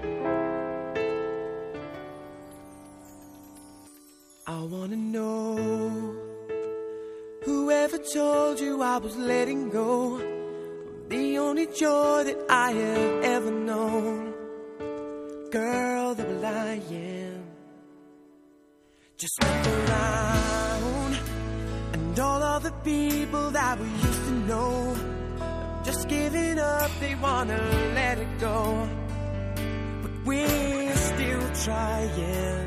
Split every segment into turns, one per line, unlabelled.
I wanna know, whoever told you I was letting go, the only joy that I have ever known. Girl, the will I am. Just look around, and all of the people that we used to know, just giving up, they wanna let it go. But we're still trying.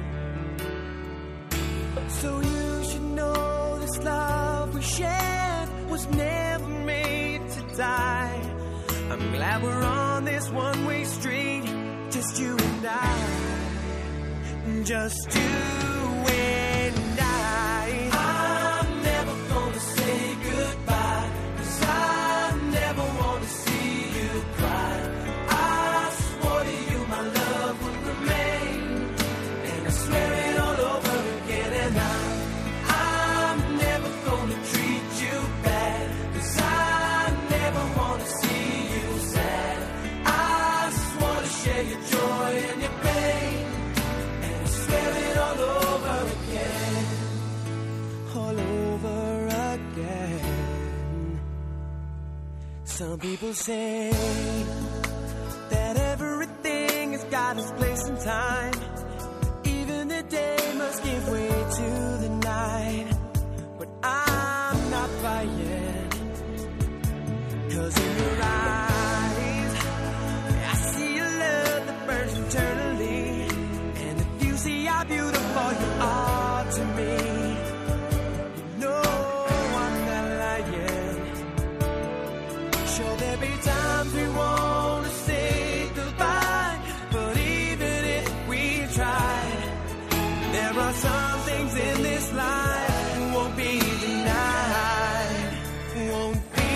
So you should know this love we shared was never made to die. I'm glad we're on this one-way street, just you and I. Just you and I. I'm never gonna say goodbye, 'cause I never wanna see you cry. I swore to you my love would remain, and I swear it all over again. And I'm never gonna treat you bad, 'cause I never wanna see you sad. I swore to share your joy and your pain, and I swear it all over again. All over again. Some people say that everything has got its place and time. Even the day must give way to the night. But I'm not buying, 'cause in your eyes I see a love that burns eternally. And if you see how beautiful you are to me, you know I'm not lying. Sure, there'll be times we wanna say goodbye, but even if we try, there are some things in this life won't be denied. Won't be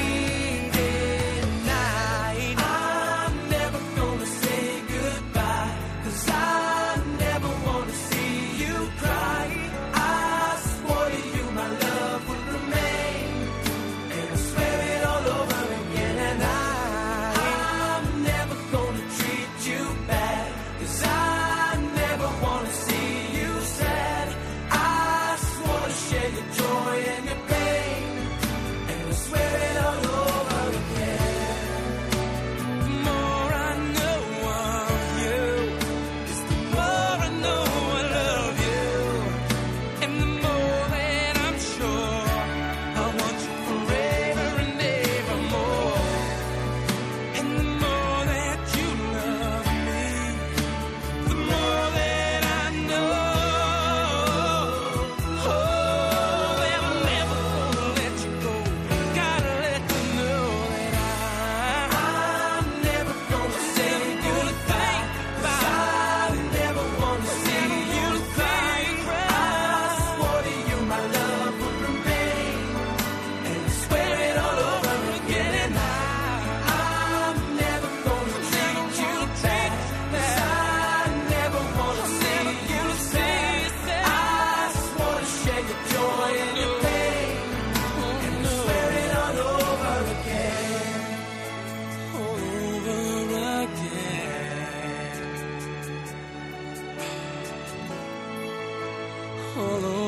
denied. I'm never gonna say goodbye, 'cause I never wanna see you cry. I swore to you my love would remain, and I swear it all over again. And I'm never gonna treat you bad, 'cause I never wanna see you sad. I swore to share your joy and your pain, and I swear it all over again. The more I know of you, is the more I know I love you. And the more that I'm sure I want you forever and ever more. And the more that you love me, the more that I know. Oh, that I'm never gonna let you go. Gotta let you know that I'm never gonna say goodbye, 'cause I never wanna see you cry. I swore to you my love would remain, and I swear it all over again. And I'm never gonna treat you bad, 'cause I never wanna see you sad. I swore to share your joy and your pain, and I swear it all over again. All over again. All over